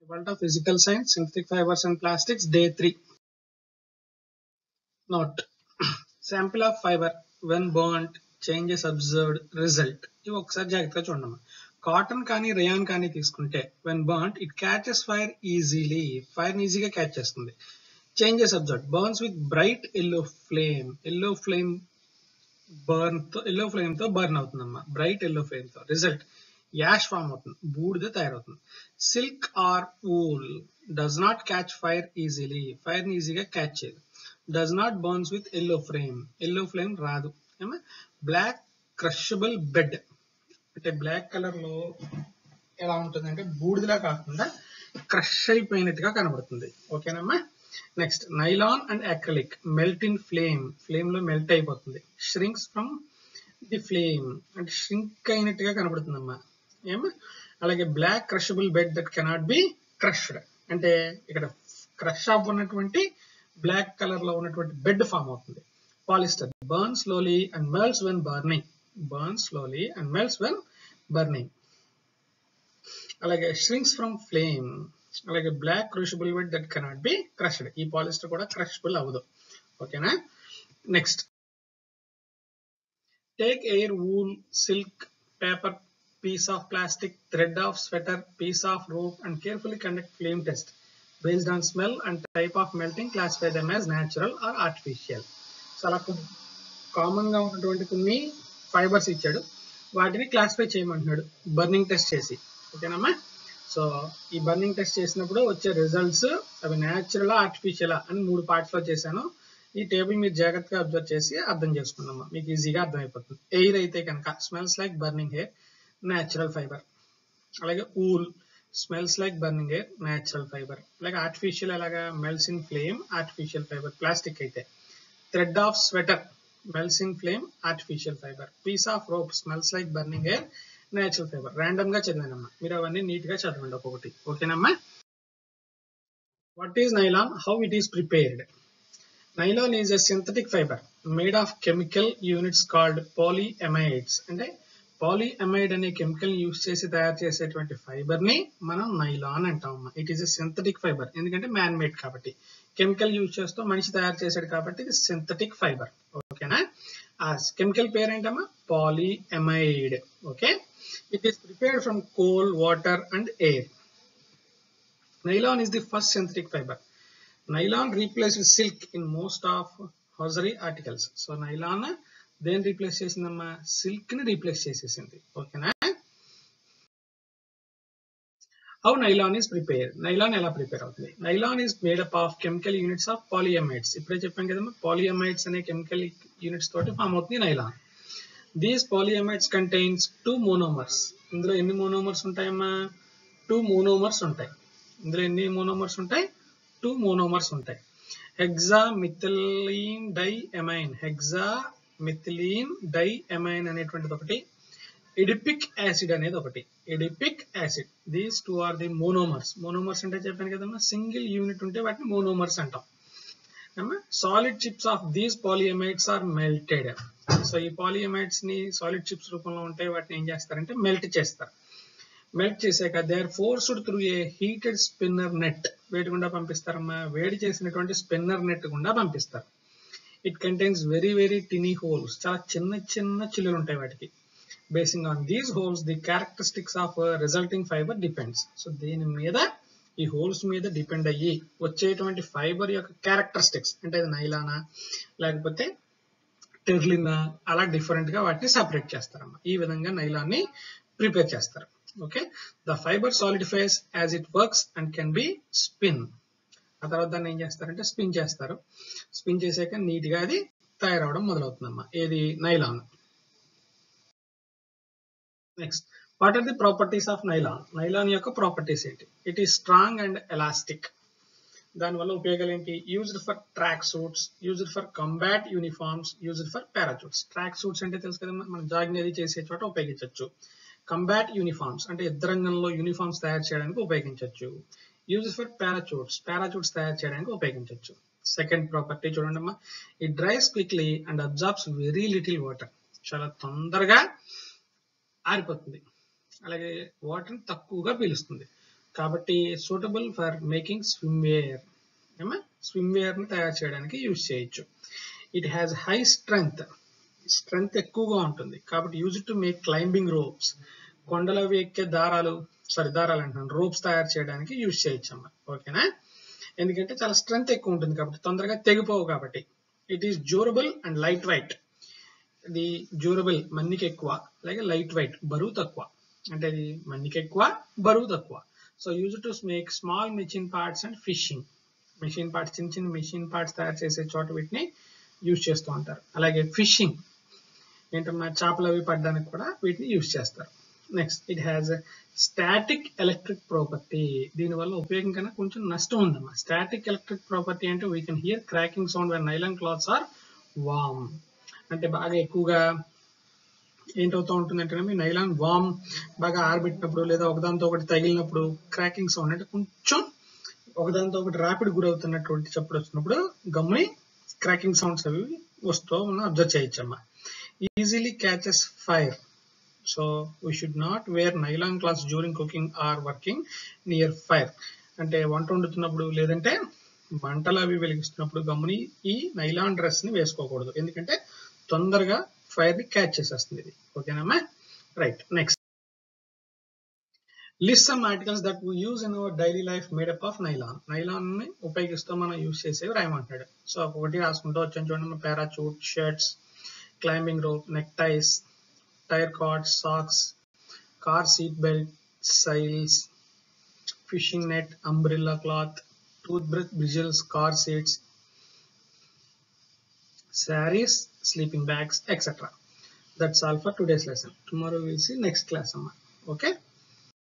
World of Physical Science, Synthetic Fibers and Plastics, Day 3. Note: sample of fiber when burnt, changes observed, result. ఇవి ఒకసారి జాగ్రత్తగా చూడండి. Cotton కానీ rayon కానీ తీసుకుంటే when burnt it catches fire easily. Fire ఈజీగా catch చేస్తుంది. Changes observed: burns with bright yellow flame. Yellow flame తో బర్న్ అవుతుందమ్మా. బ్రైట్ ఎల్లో ఫ్లేమ్ తో. రిజల్ట్ యాష్ ఫామ్ అవుతుంది, బూడిద తయారవుతుంది. Silk or wool does not catch fire easily. Fire ని ఈజీగా క్యాచ్ చేయదు. Does not burns with yellow flame. Yellow flame రాదు. బ్లాక్ క్రషబుల్ బెడ్ అంటే బ్లాక్ కలర్ లో ఎలా ఉంటుంది అంటే బూడిదలా కాకుండా క్రష్ అయిపోయినట్టుగా కనబడుతుంది. ఓకేనమ్మా. Next nylon and acrylic melt in flame. Flame లో మెల్ట్ అయిపోతుంది. ష్రింక్స్ ఫ్రమ్ ది ఫ్లేమ్ అంటే ష్రింక్ అయినట్టుగా కనబడుతుందమ్మా. అలాగే black crushable bead that cannot be crushed అంటే ఇక్కడ క్రష్ అవ్వనటువంటి బ్లాక్ కలర్ లో ఉన్నటువంటి బెడ్ ఫామ్ అవుతుంది. Polyester burn slowly and melts when burning. Burn slowly and melts when burning. అలాగే ష్రింక్స్ ఫ్రమ్ ఫ్లేమ్. అలాగే black crushable bead that cannot be crushed. ఈ polyester కూడా క్రషబుల్ అవ్వదు. ఓకేనా. Next take hair, wool, silk, paper, piece of plastic, thread of sweater, piece of rope and carefully conduct flame test. Based on smell and type of melting, classify them as natural or artificial. చాలా common గా ఉన్నటువంటి కొన్ని fibres ఇచ్చాడు, వాటిని classify చేయమంటున్నాడు burning test చేసి. ఓకేనమ్మా. So ఈ బర్నింగ్ టెస్ట్ చేసినప్పుడు వచ్చే రిజల్ట్స్ అవి న్యాచురల్ ఆర్టిఫిషియల్ అని 3 పార్ట్స్ లో చేశాను. ఈ టేబుల్ మీరు జాగ్రత్తగా అబ్జర్వ్ చేసి అర్థం చేసుకున్నామా, మీకు ఈజీగా అర్థమైపోతుంది. ఎయిర్ అయితే కనుక smells like burning hair, natural fibre. అలాగే wool smells like burning hair, natural fibre. అలాగే ఆర్టిఫిషియల్ అలాగా melts in flame, artificial fibre. Plastic అయితే thread of sweater melts in flame, artificial fibre. Piece of rope smells like burning hair, natural fibre. Random గా చదివానమ్మా, మీరు అవన్నీ neat గా చదవండి ఒక్కొక్కటి. ఓకేనమ్మా. What is nylon, how it is prepared? Nylon is a synthetic fibre made of chemical units called polyamides. అంటే polyamide అనే కెమికల్ యూజ్ చేసి తయారు చేసేటువంటి ఫైబర్ ని మనం నైలాన్ అంటామమ్మా. It is a synthetic fibre, ఎందుకంటే మ్యాన్ మేడ్ కాబట్టి. కెమికల్ యూజ్ చేస్తూ మనిషి తయారు చేసాడు కాబట్టి ఇది సింథటిక్ ఫైబర్. ఓకేనా. ఆ కెమికల్ పేరు ఏంటమ్మా? Polyamide. Okay. It is prepared from coal, water and air. Nylon is the first synthetic fiber. Nylon replaced silk in most of hosiery articles. So nylon దేని రీప్లేస్ చేసిందమ్మా? సిల్క్ ని replace చేసేసింది. ఓకేనా. How nylon is prepare? Nylon ఎలా prepare అవుతుంది? Nylon is made up of chemical units of polyamides. ఇప్పుడే చెప్పాం కదమ్మా, పాలిఎమైడ్స్ అనే కెమికల్ యూనిట్స్ తోటి ఫామ్ అవుతుంది nylon. These polyamides contains 2 monomers. ఇందులో ఎన్ని మోనోమర్స్ ఉంటాయమ్మా? 2 మోనోమర్స్ ఉంటాయి. ఇందులో ఎన్ని మోనోమర్స్ ఉంటాయి? 2 మోనోమర్స్ ఉంటాయి. హెక్సామిథిలీన్ డైఎమైన్, హెక్సామిథిలీన్ డైఎమైన్ అనేటువంటిది ఒకటి, ఎడిపిక్ యాసిడ్ అనేది ఒకటి. Adipic acid. These 2 are the monomers. Monomers అంటే చెప్పాను కదమ్మా, సింగిల్ యూనిట్ ఉంటే వాటిని మోనోమర్స్ అంటాం. Solid chips of these polyamides are melted. So ఈ పాలిఎమైడ్స్ ని సాలిడ్ చిప్స్ రూపంలో ఉంటాయి, వాటిని ఏం చేస్తారంటే మెల్ట్ చేస్తారు. మెల్ట్ చేశాక they are forced through a heated spinneret. వేడి గుండా పంపిస్తారమ్మా, వేడి చేసినటువంటి స్పిన్నర్ నెట్ గుండా పంపిస్తారు. It contains very very tiny holes. చాలా చిన్న చిన్న చిల్లులు ఉంటాయి వాటికి. Basing on these holes the characteristics of resulting fibre depends. So దీని మీద, ఈ హోల్స్ మీద డిపెండ్ అయ్యి వచ్చేటువంటి ఫైబర్ యొక్క క్యారెక్టరిస్టిక్స్ అంటే అది నైలానా లేకపోతే టెర్లినా, అలా డిఫరెంట్ గా వాటిని సపరేట్ చేస్తారమ్మా. ఈ విధంగా నైలాన్ ని ప్రిపేర్ చేస్తారు. Okay. The fibre solidifies as it works and can be spin. ఆ తర్వాత దాన్ని ఏం చేస్తారంటే స్పిన్ చేస్తారు. స్పిన్ చేసాక నీట్ గా అది తయారవడం మొదలవుతుందమ్మా. ఏది? Nylon. Next, what are the properties of nylon? Nylon యొక్క ప్రాపర్టీస్ ఏంటి? It is strong and elastic. దానివల్ల ఉపయోగాలు ఏంటి? Used for track suits, used for combat uniforms, used for parachutes. Track suits అంటే తెలుసు కదా, మనం జాగింగ్ అది చేసే చోట ఉపయోగించవచ్చు. కంబాట్ యూనిఫార్మ్స్ అంటే యుద్ధరంగంలో యూనిఫార్మ్స్ తయారు చేయడానికి ఉపయోగించవచ్చు. యూజ్ ఫర్ పారాచూట్స్, పారాచూట్స్ తయారు చేయడానికి ఉపయోగించవచ్చు. సెకండ్ ప్రాపర్టీ చూడండి అమ్మా, it dries quickly and absorbs very little water. చాలా తొందరగా ఆరిపోతుంది, అలాగే వాటర్ తక్కువగా పీలుస్తుంది. కాబట్టి suitable for making swimwear. Swimwear ని తయారు చేయడానికి యూజ్ చేయొచ్చు. ఇట్ హ్యాస్ హై స్ట్రెంగ్త్ ఎక్కువగా ఉంటుంది కాబట్టి use to make climbing ropes. కొండలవి ఎక్కే దారాలు అంటున్నాను, రోప్స్ తయారు చేయడానికి యూజ్ చేయొచ్చు అమ్మా. ఓకేనా? ఎందుకంటే చాలా స్ట్రెంగ్త్ ఎక్కువ ఉంటుంది కాబట్టి, తొందరగా తెగిపోవు కాబట్టి. It is durable and light weight. ఇది డ్యూరబుల్, మన్నిక ఎక్కువ, అలాగే లైట్ వెయిట్, బరువు తక్కువ. అంటే ఇది మన్నిక ఎక్కువ, బరువు తక్కువ. So use to make small machine parts and fishing. Machine parts, చిన్న చిన్న మెషిన్ పార్ట్స్ తయారు చేసే చోట వీటిని యూజ్ చేస్తూ ఉంటారు. అలాగే ఫిషింగ్ ఏంటమ్మా, చేపలు అవి పడడానికి కూడా వీటిని యూజ్ చేస్తారు. Next, it has static electric property. దీనివల్ల ఉపయోగం కన్నా కొంచెం నష్టం ఉందమ్మా. స్టాటిక్ ఎలక్ట్రిక్ ప్రాపర్టీ అంటే we can hear cracking sound when nylon clothes are warm. అంటే బాగా ఎక్కువగా ఏంటవుతూ ఉంటుందంటే మీ నైలాన్ వామ్ బాగా ఆరబెట్టినప్పుడు లేదా ఒకదాంతో ఒకటి తగిలినప్పుడు క్రాకింగ్ సౌండ్, అంటే కొంచెం ఒకదాంతో ఒకటి ర్యాపిడ్ గురవుతున్నటువంటి చప్పుడు వచ్చినప్పుడు గమ్ముని క్రాకింగ్ సౌండ్స్ అవి వస్తూ మనం అబ్జర్వ్ చేయొచ్చమ్మా. Easily catches fire. So we should not wear nylon clothes during cooking or working near fire. అంటే వంట వండుతున్నప్పుడు లేదంటే మంటలు అవి వెలిగిస్తున్నప్పుడు గమ్ముని ఈ నైలాన్ డ్రెస్ ని వేసుకోకూడదు, ఎందుకంటే తొందరగా ఫైర్ ని క్యాచ్ చేసేస్తుంది ఇది. ఓకేనమ్మా? Right. Next, list some articles that we use in our daily life made up of nylon. Nylon ని ఉపయోగిస్తూ మనం యూజ్ చేసేవి రాయమంటాడు. సో ఒకటి రాసుకుంటూ వచ్చాను చూడండి. Parachute, shirts, climbing rope, neck ties, tyre cords, socks, car seat belt, sails, fishing net, umbrella cloth, toothbrush bristles, car seats, sarees, sleeping bags, etc. That's all for today's lesson. Tomorrow we'll see next class. Okay.